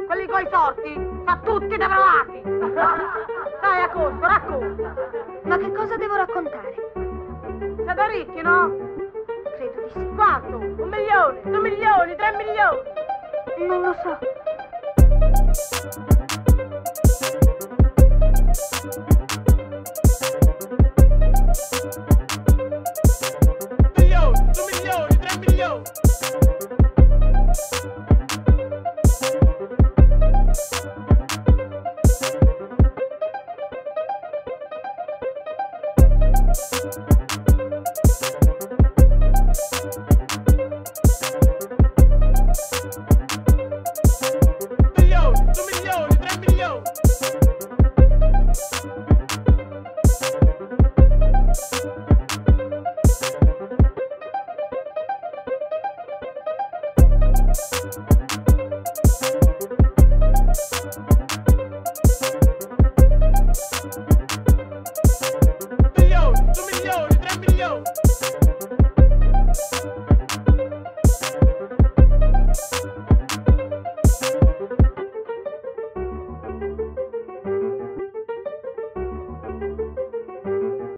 quelli coi sorti, sa tutti da provati. Dai, Accosto, racconta. Ma che cosa devo raccontare? Siete ricchi, no? Credo di sì. Quanto? 1 milione, 2 milioni, 3 milioni? Non lo so.